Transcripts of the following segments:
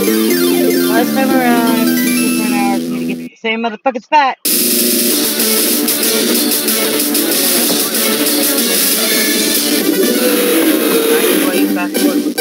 Last time around, it took an hour for me to get to the same motherfucking spot. Going back forward.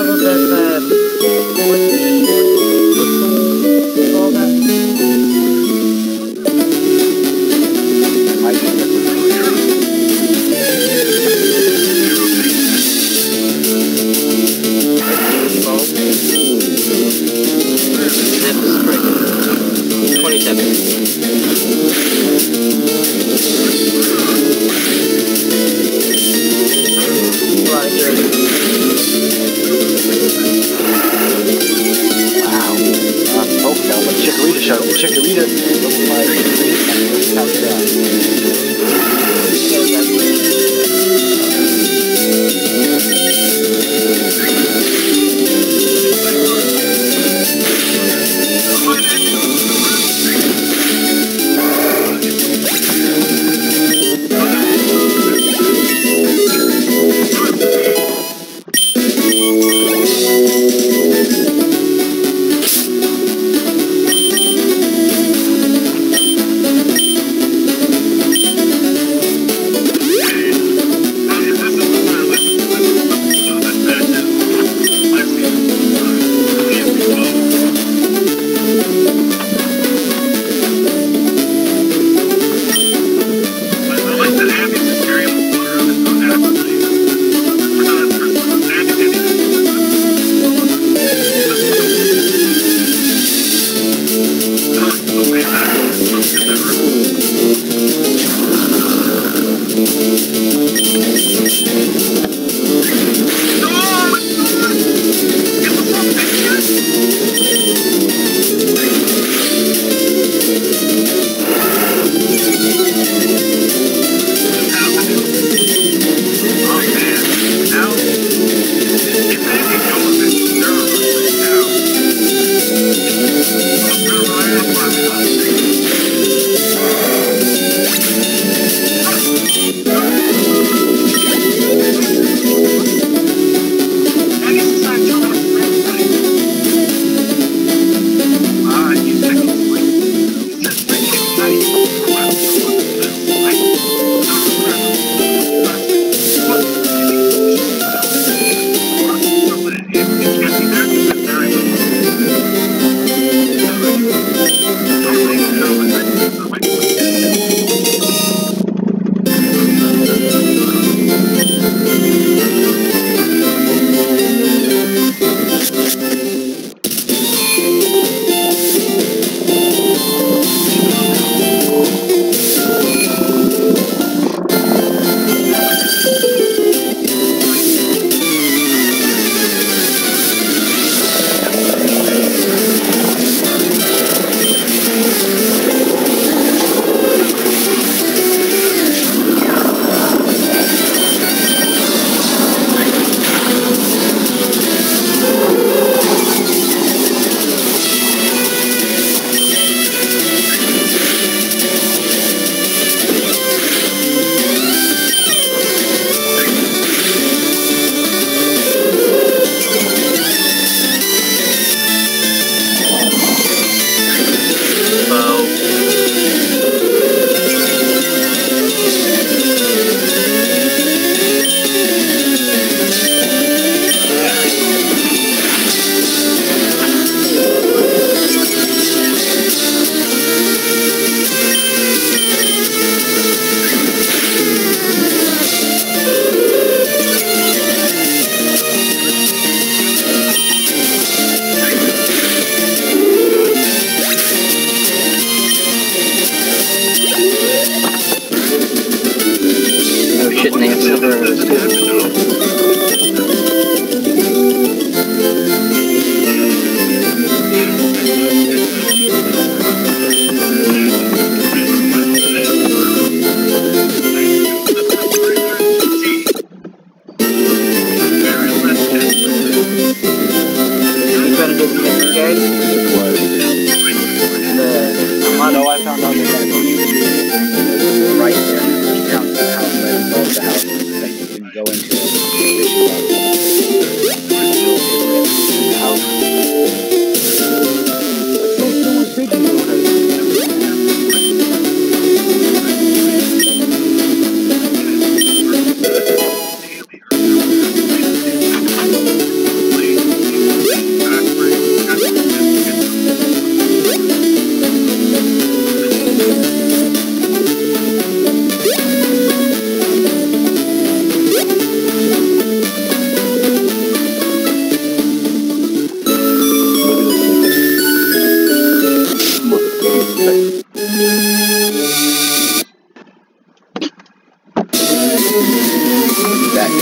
puzzle does all that? Might be different. Snap the spring. 27. Wow. Oh, got one Chikorita shot. The Chikorita.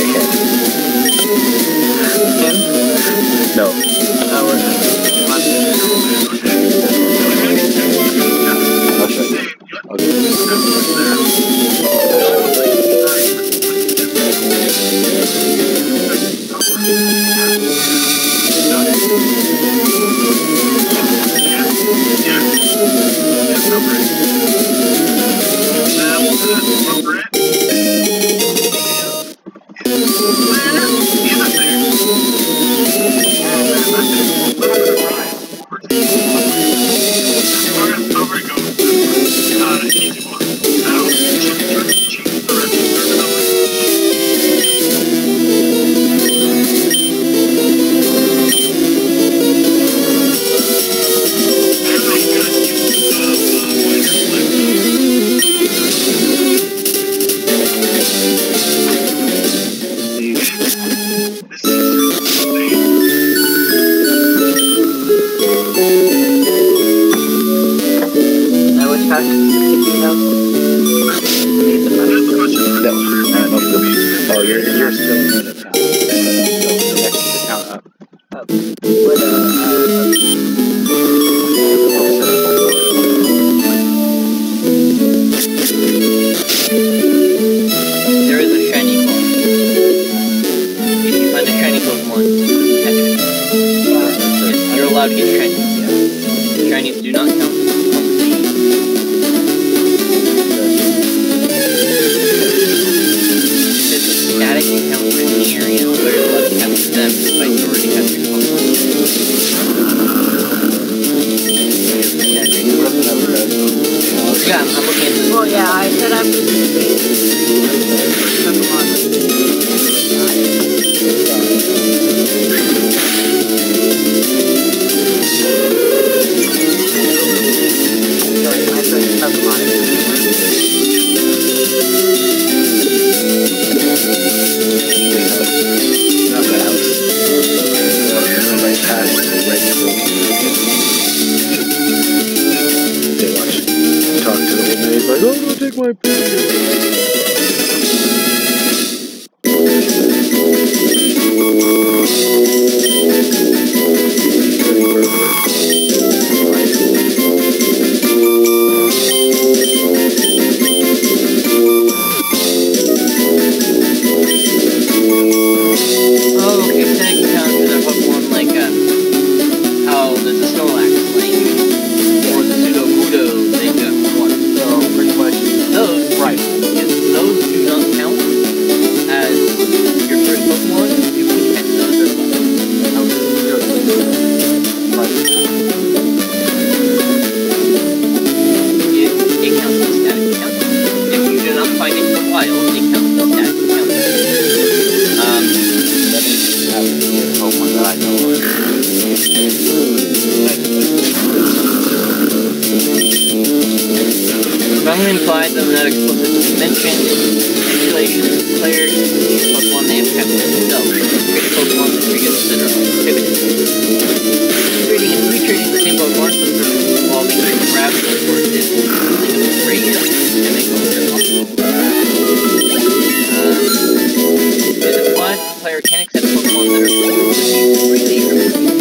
Kim? No. We're I'll show you. Oh, you're still in the account. The next account up. There is a shiny Pokemon. If you find a shiny Pokemon, catch it. Yes, you're allowed to get shinies. Yeah. Shinies do not count on the team. There's a static encounter in the area, so you're allowed to capture them despite you already captured Pokemon. Yeah, I'm looking at this. Well, yeah, I said I'm just Take my picture. Oh, okay, static encounters are Pokemon like, how there's a Snorlax link, or the Sudowoodo thing, one. So, pretty much. Those, Right. yes, those do not count as your first Pokemon. You can catch those as well. It counts as static encounter. If you do not find it in the wild, it counts as static encounter. That means you have to be a Pokemon that I know of. Strongly implied that without explicit mention, stipulations, players can use Pokemon they have captured themselves, create Pokemon that trigger the center of activity. Trading and retrading the same Pokemon, some sort of evolving and grabbing, for example, something of a phrase, and make over their possible. It implies that the player can accept Pokemon that are received freely from the team.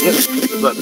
Look.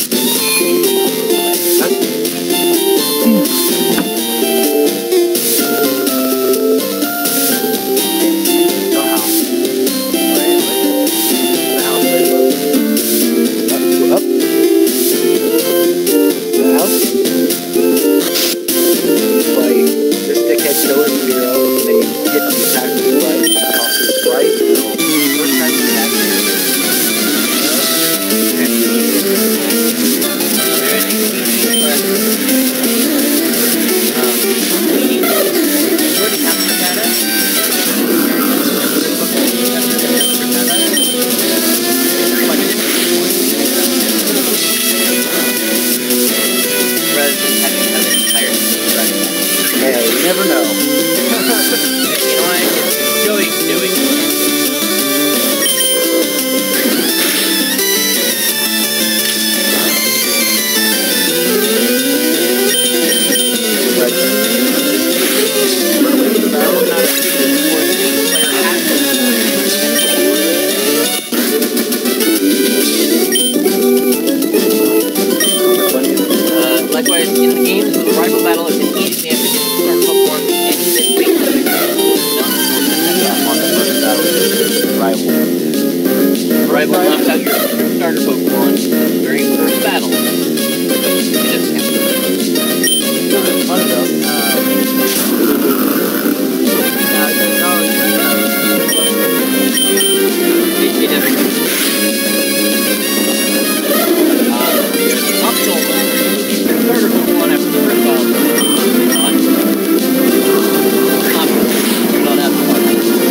Likewise, in the games with a rival battle, it's an easy to start Pokemon any that makes them On the first battle, rival. the rival knocks out your starter Pokemon in the very first battle. It doesn't count. It's funny though. It doesn't count. There's an optional move where you keep your starter Pokemon after the first battle. Not after one.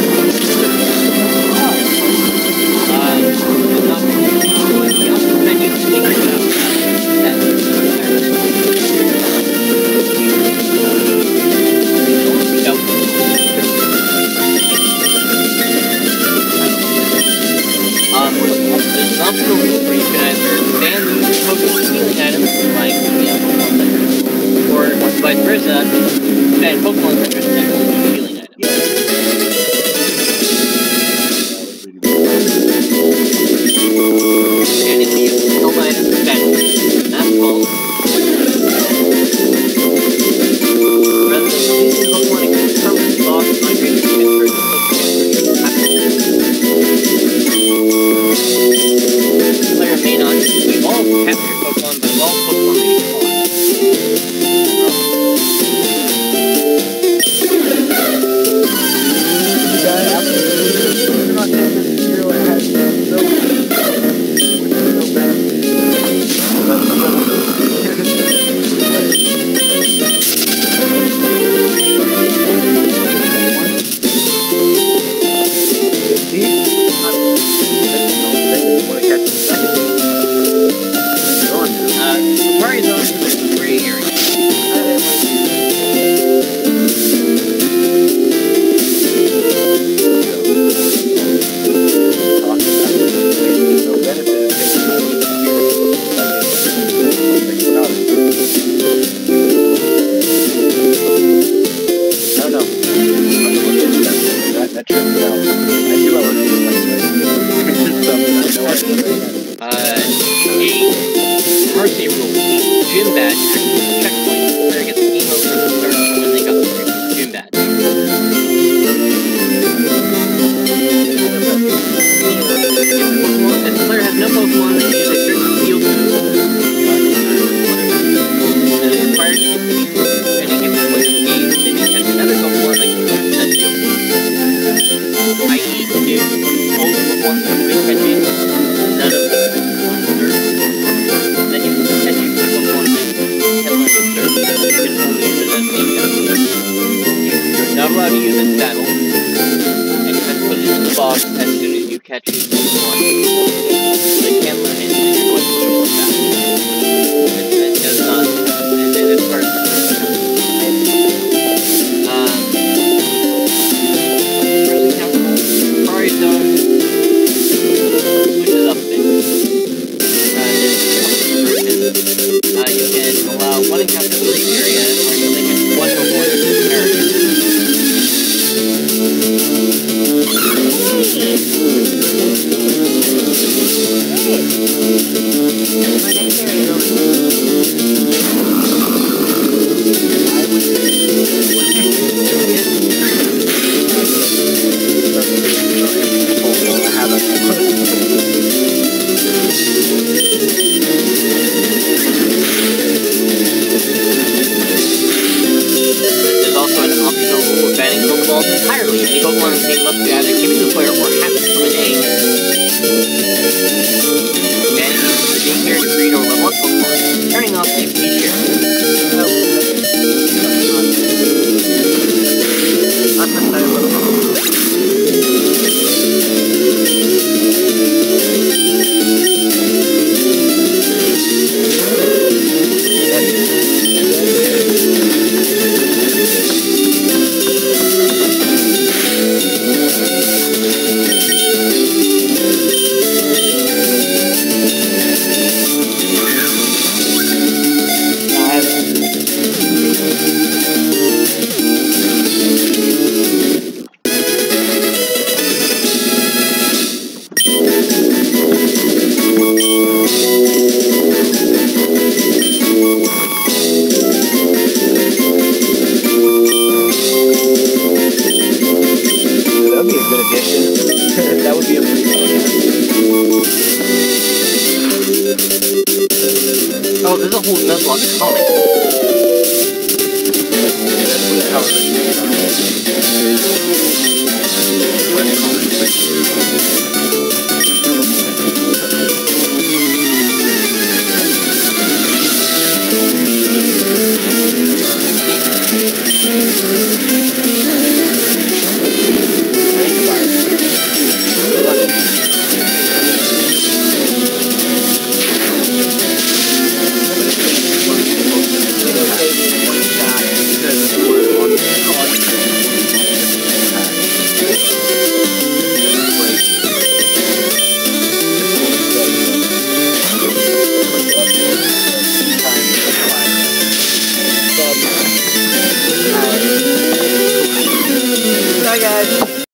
Then you can take it out. There's an optional move where you can either ban the Pokemon healing items like Pokemon Center, or vice versa, ban Pokemon Centers and only healing items. And if you use health items, ban that's called. Rather than releasing Pokemon and permanently lost, migrating to transfer to the player may not evolve captured Pokemon, but evolve Pokemon may be lost. The guy after you're not taking this hero, it has no Safari Zone is a gray area. Mercy rule. Gym badge checkpoint. Player gets emo from the start when they got the gym badge. If the player has no Pokemon, they use a certain field move. Prior to any given point in the game, they may catch another Pokemon like that field move. I.e., if all the Pokemon that we catching, none of them then you can catch your Pokemon There's also an optional rule of banning Pokeballs entirely. Any Pokemon being left to either give to the player or hatch from an egg. Banning uses the daycare to breed or level up Pokemon, turning off the Amnesia. That would be a good addition. That would be a pretty fun Oh, there's a whole Nuzlocke comic. game.